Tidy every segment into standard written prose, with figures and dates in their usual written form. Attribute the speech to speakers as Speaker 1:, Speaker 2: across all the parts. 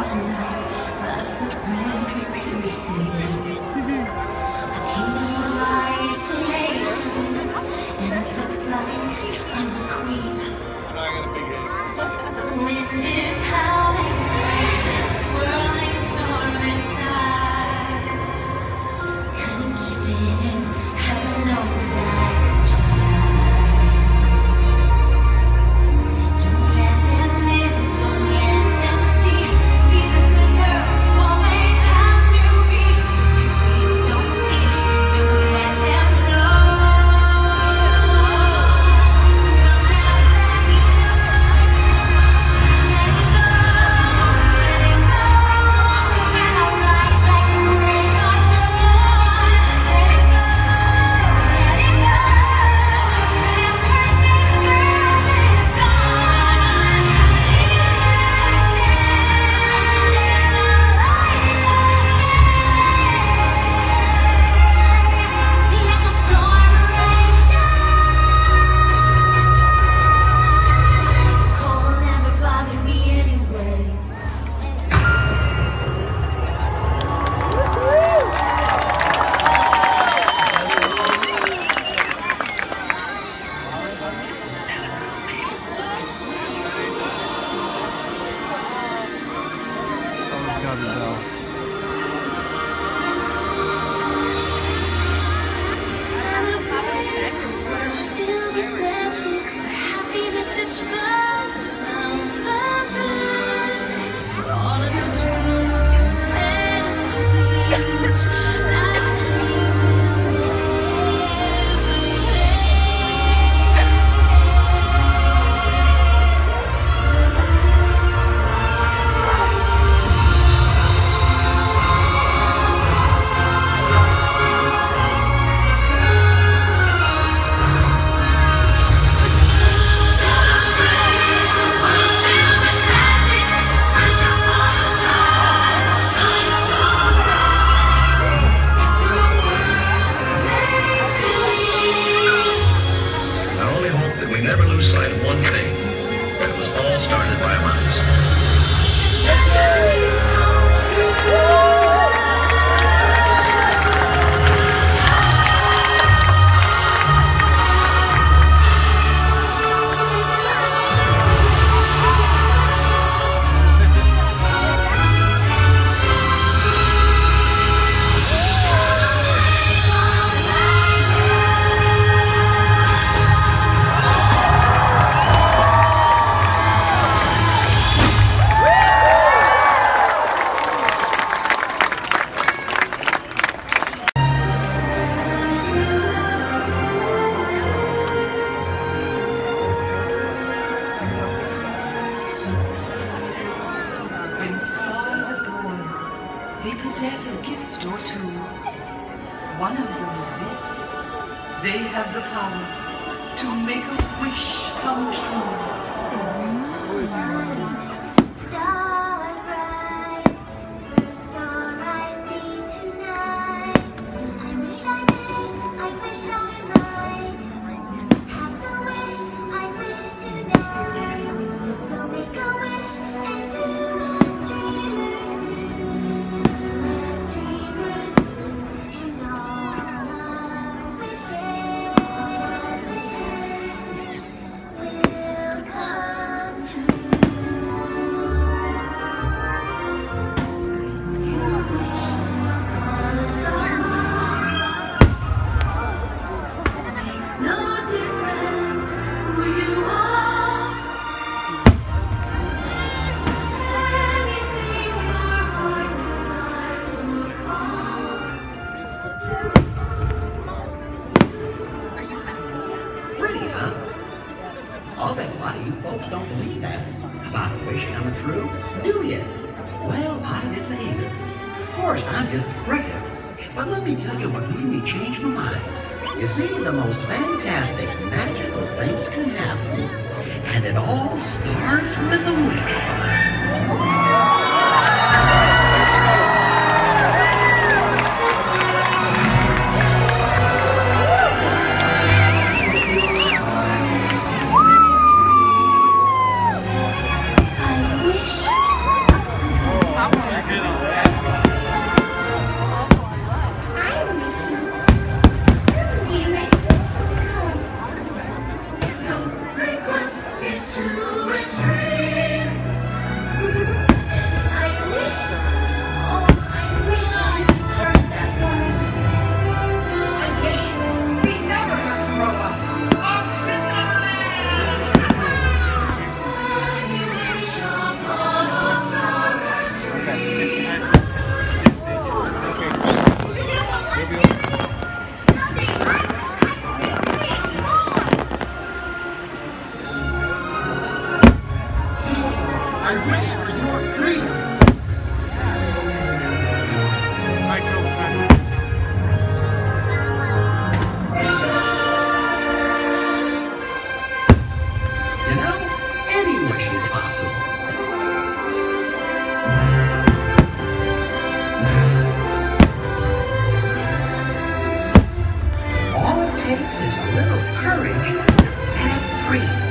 Speaker 1: tonight, not a footprint to be seen. A kingdom of isolation, and it looks like I'm the queen. The wind is howling, this swirling storm inside. Couldn't keep it in, heaven knows I
Speaker 2: They possess a gift or two. One of them is this. They have the power to make a wish come true.
Speaker 3: I'll bet a lot of you folks don't believe that about a wish coming true, do you? Well, I didn't either. Of course, I'm just cricket. But let me tell you what made me change my mind. You see, the most fantastic, magical things can happen. And it all starts with a wish. for freedom. You know, any wish is possible. All it takes is a little courage to set it free.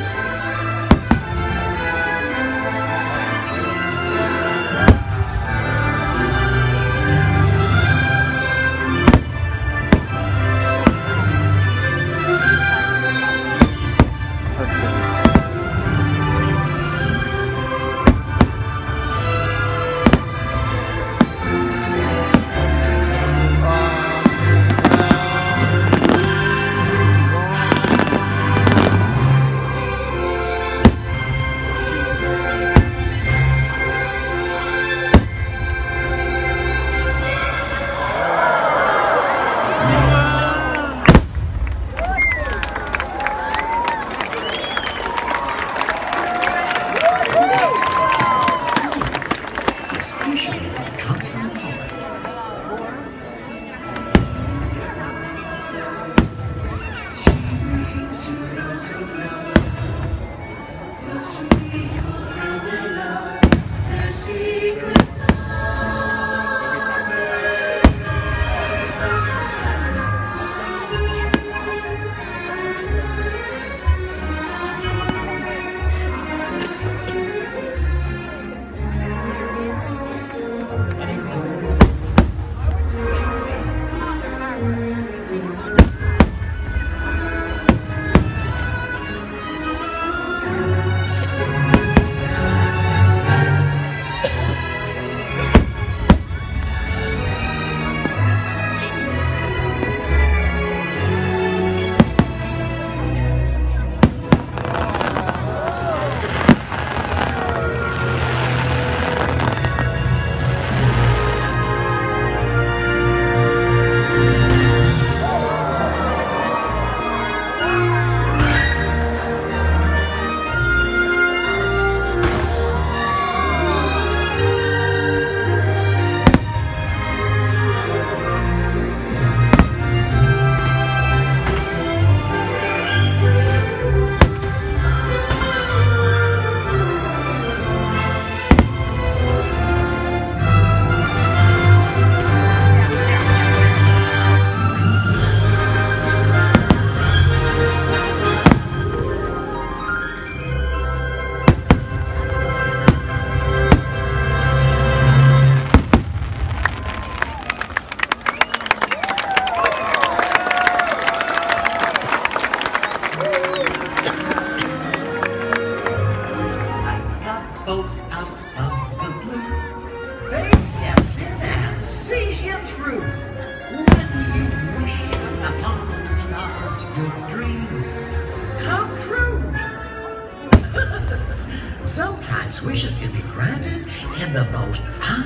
Speaker 3: Sometimes wishes can be granted in the most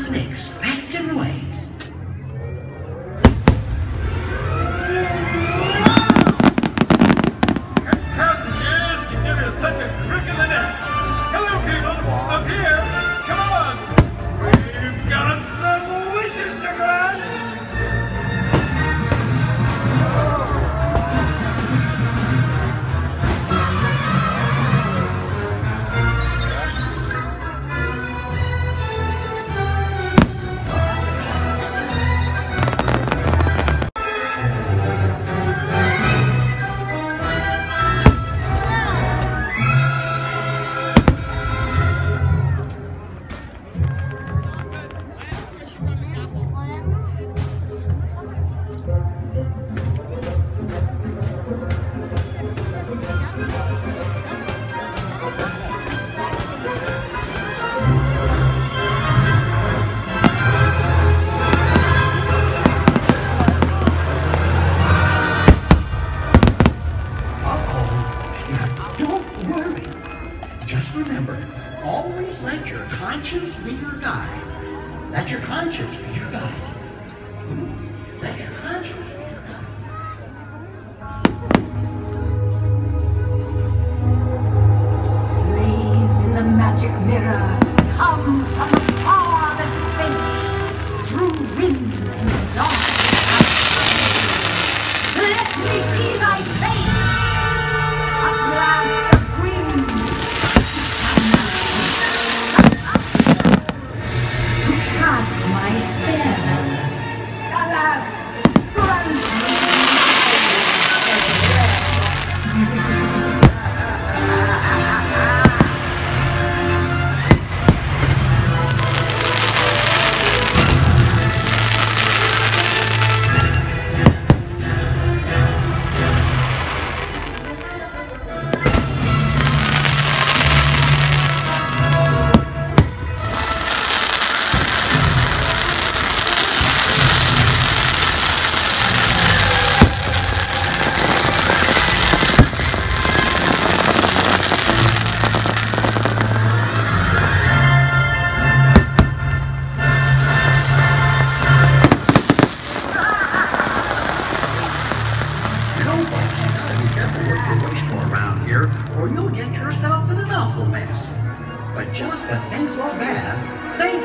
Speaker 3: unexpected ways. Just remember, always let your conscience be your guide. Let your conscience be your guide. Let your conscience be your guide.
Speaker 2: Slaves in the magic mirror, come from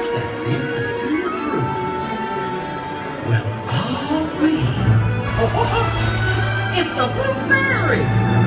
Speaker 3: lights that seem to see you through. Well, I'll be. Oh, it's the Blue Fairy!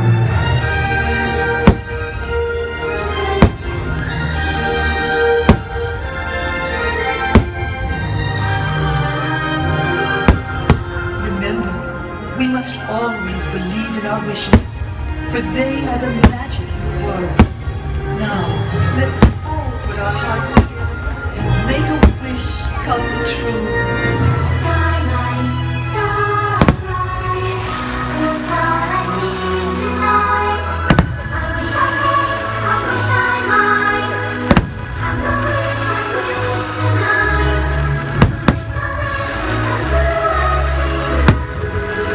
Speaker 2: Remember, we must always believe in our wishes, for they are the magic in the world. Now, let's all put our hearts together and make a wish come true.
Speaker 1: Starlight, starlight, the star I see tonight. I wish I might. Have a wish tonight. A wish and do as dreams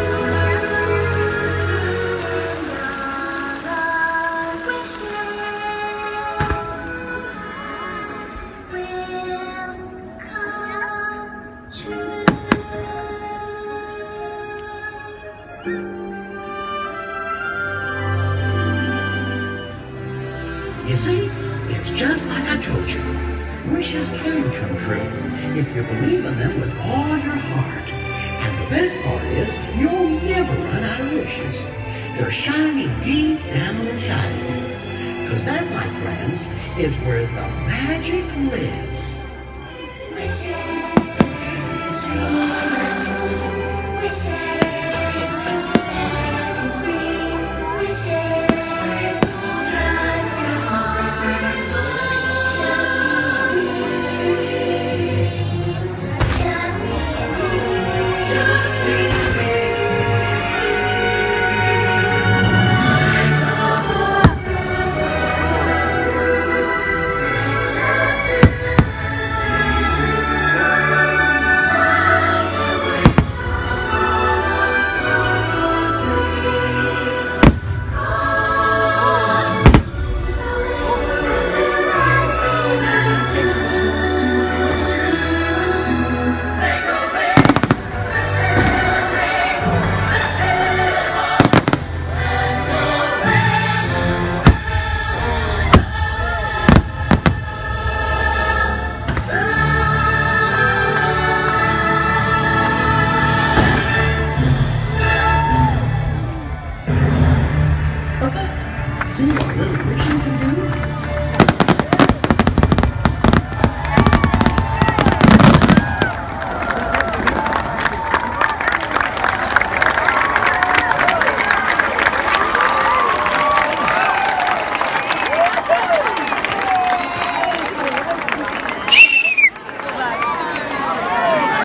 Speaker 1: and all our wishes will come true.
Speaker 3: You see, it's just like I told you. Wishes can come true if you believe in them with all your heart. And the best part is, you'll never run out of wishes. They're shining deep down inside of you. Because that, my friends, is where the magic lives.
Speaker 1: Wishes, dream and dream. Wishes, set free. Wishes, just
Speaker 3: See what little wishing can do?